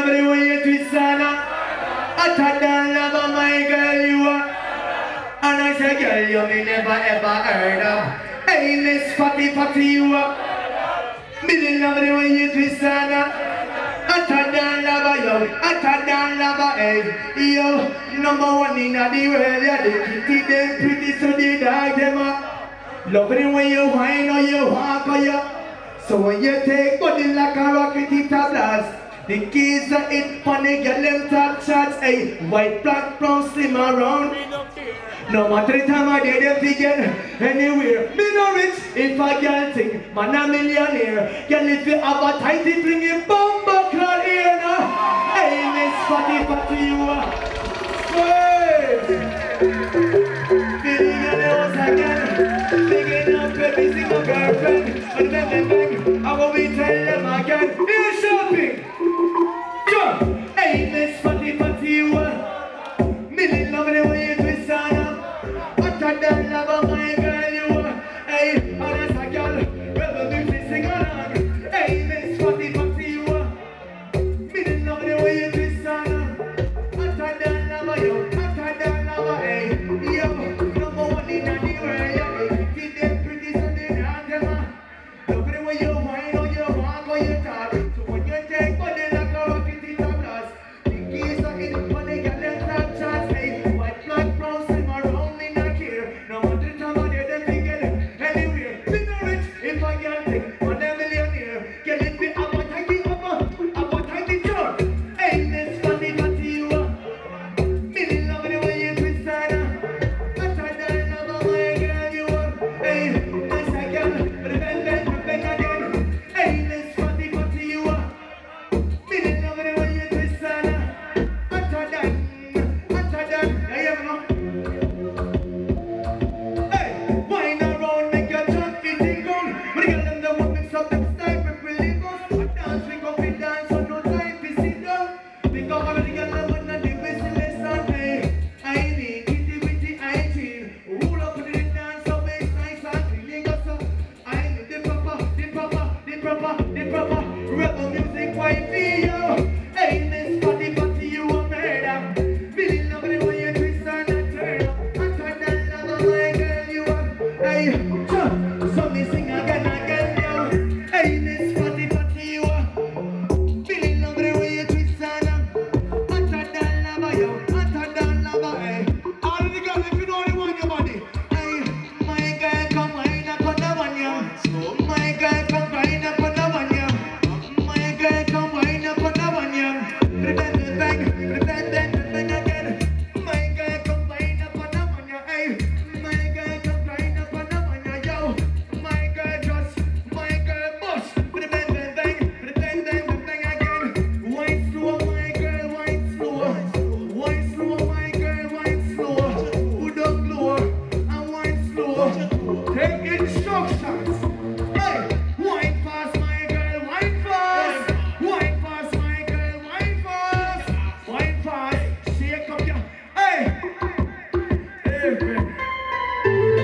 love the way you twist Anna. Hotter than lava, my girl, you are. And I say, girl, you me never ever heard of. Hey, Miss Fatty Fatty, you are. Me love the way you twist Anna. Hotter than lava, yo, hotter than lava, hey, yo, number one in the world, yeah, the kitty, them pretty, so the dog, them up. Love it when you whine or you walk or you. So when you take body like a rocket, it a blast. The keys are it funny, get them top shots, hey, white, black, brown, slim around. No matter the time I did them figure anywhere. Me no rich if a girl think man a millionaire. Girl if you have a tighty bring him bumper car here now. Hey Miss Fatty Fatty you are. Hey. Feeling your nose again. Picking up every single girlfriend. And then bang, I will be tell them again. Here's shopping. Jump. Hey Miss Fatty Fatty you are. Me love the way you twist on. Hotter lava, my girl, you are. Hey, and as a girl, well, the music sing along. Hey, Miss Fatty Fatty, you are. Me didn't love the way you twist on. Hotter lava, yo, hotter lava, hey, yo, number one in the world, yo.